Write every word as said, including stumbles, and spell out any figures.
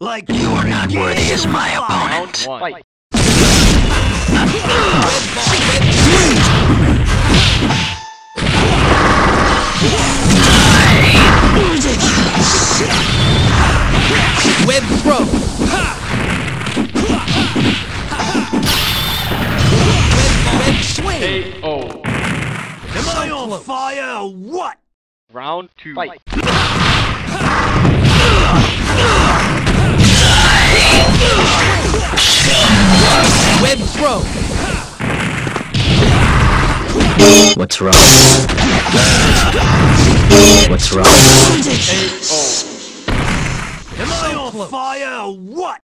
Like You're not worthy as my opponent. One. Web throw. Web swing. K O. Am I on fire or what? Round two. Fight. Web throw. What's wrong? What's wrong? K O. Am I on fire or what?